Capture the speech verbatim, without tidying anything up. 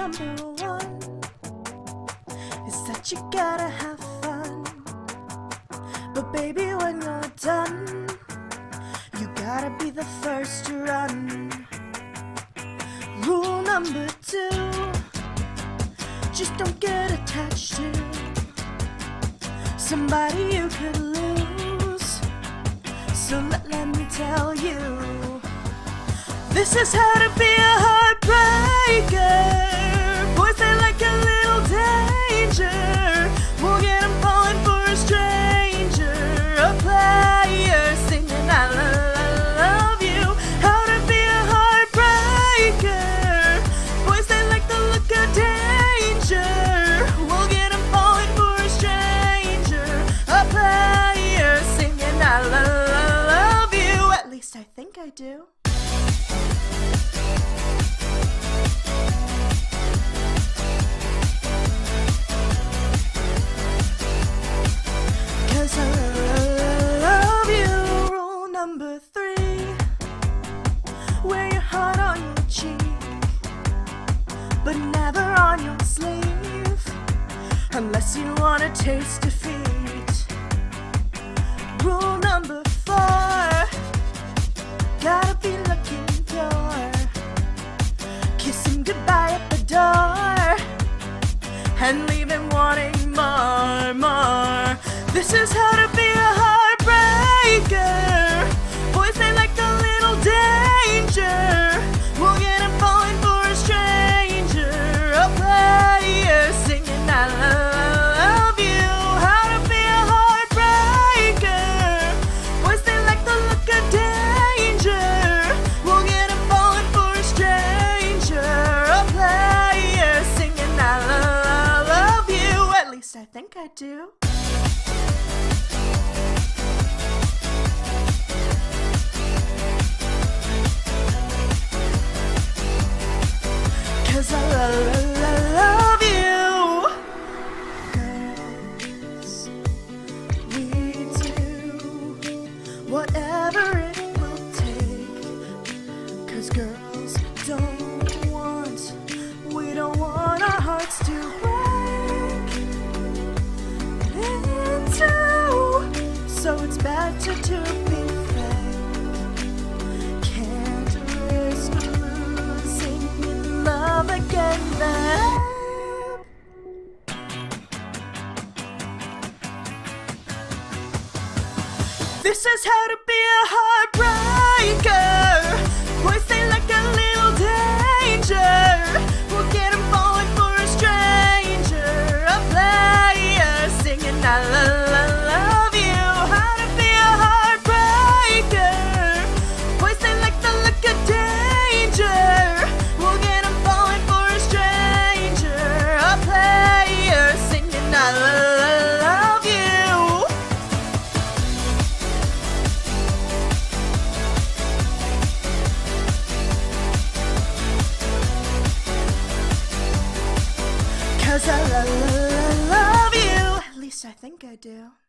number one is that you gotta have fun. But baby, when you're done, you gotta be the first to run. Rule number two, just don't get attached to somebody you could lose. So let, let me tell you, this is how to be a heartbreaker. Boys, they like a little danger. We'll get them falling for a stranger. A player singing I love you. How to be a heartbreaker. Boys, they like the look of danger. We'll get them falling for a stranger. A player singing I love you. At least I think I do. Cause I love you. Rule number three, wear your heart on your cheek, but never on your sleeve, unless you wanna taste defeat. Rule number four, gotta be looking pure, kissing goodbye at the door, and leaving wanting more, more. This is how to be a heartbreaker. Boys, they like the little danger. We'll get them falling for a stranger. A player singing I love you. How to be a heartbreaker. Boys, they like the look of danger. We'll get them falling for a stranger. A player singing I love you. At least I think I do. Cause I love you. Girls, we do whatever it will take. Cause girls don't want, we don't want our hearts to break into. So it's better to be fake. Can't risk losing in love again, babe. This is how to be a heartbreaker. Boys, they like a little danger. We'll get them falling for a stranger. A player singing I love you. How to be a heartbreaker. Boys, they like the look of danger. We'll get them falling for a stranger. A player singing I love you. Cause I love you. At least I think I do.